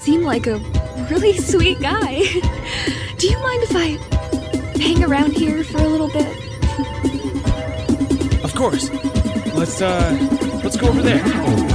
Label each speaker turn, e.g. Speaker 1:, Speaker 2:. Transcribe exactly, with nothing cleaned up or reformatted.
Speaker 1: seem like a really sweet guy. Do you mind if I hang around here for a little bit?
Speaker 2: Of course. Let's, uh, let's go over there.